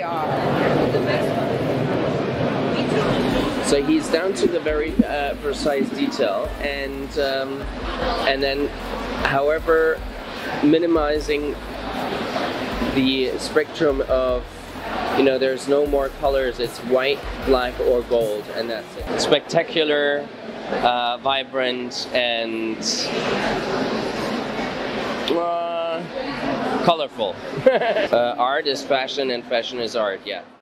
are. So he's down to the very precise detail, and then, however, minimizing the spectrum of, you know, there's no more colors. It's white, black, or gold, and that's it. Spectacular, vibrant, and colorful. Art is fashion, and fashion is art. Yeah.